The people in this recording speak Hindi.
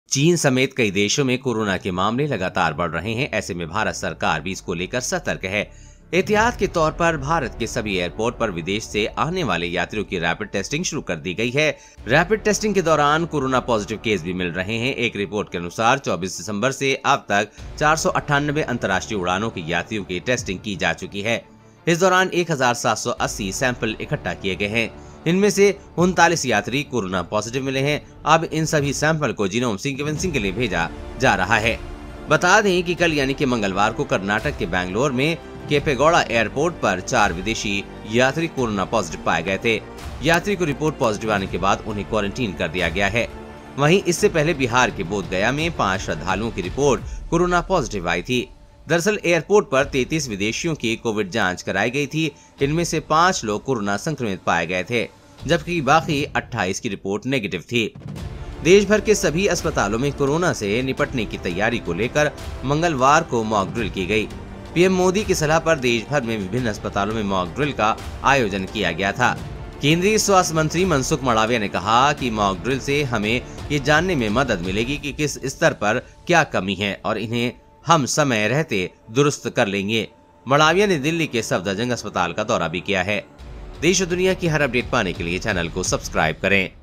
चीन समेत कई देशों में कोरोना के मामले लगातार बढ़ रहे हैं। ऐसे में भारत सरकार भी इसको लेकर सतर्क है। एहतियात के तौर पर भारत के सभी एयरपोर्ट पर विदेश से आने वाले यात्रियों की रैपिड टेस्टिंग शुरू कर दी गई है। रैपिड टेस्टिंग के दौरान कोरोना पॉजिटिव केस भी मिल रहे हैं। एक रिपोर्ट के अनुसार 24 दिसंबर से अब तक 498 अंतर्राष्ट्रीय उड़ानों के यात्रियों की टेस्टिंग की जा चुकी है। इस दौरान 1780 सैंपल इकट्ठा किए गए हैं। इनमें से 39 यात्री कोरोना पॉजिटिव मिले हैं। अब इन सभी सैंपल को जीनोम सीक्वेंसिंग के लिए भेजा जा रहा है। बता दें कि कल यानी कि मंगलवार को कर्नाटक के बैंगलोर में केपेगौड़ा एयरपोर्ट पर 4 विदेशी यात्री कोरोना पॉजिटिव पाए गए थे। यात्री को रिपोर्ट पॉजिटिव आने के बाद उन्हें क्वारंटीन कर दिया गया है। वहीं इससे पहले बिहार के बोधगया में 5 श्रद्धालुओं की रिपोर्ट कोरोना पॉजिटिव आई थी। दरअसल एयरपोर्ट पर 33 विदेशियों की कोविड जांच कराई गई थी। इनमें से 5 लोग कोरोना संक्रमित पाए गए थे, जबकि बाकी 28 की रिपोर्ट नेगेटिव थी। देश भर के सभी अस्पतालों में कोरोना से निपटने की तैयारी को लेकर मंगलवार को मॉक ड्रिल की गई। पीएम मोदी की सलाह पर देश भर में विभिन्न अस्पतालों में मॉक ड्रिल का आयोजन किया गया था। केंद्रीय स्वास्थ्य मंत्री मनसुख मंडाविया ने कहा कि मॉक ड्रिल से हमें ये जानने में मदद मिलेगी कि किस स्तर पर क्या कमी है और इन्हें हम समय रहते दुरुस्त कर लेंगे। मंडाविया ने दिल्ली के सफदरजंग अस्पताल का दौरा भी किया है। देश और दुनिया की हर अपडेट पाने के लिए चैनल को सब्सक्राइब करें।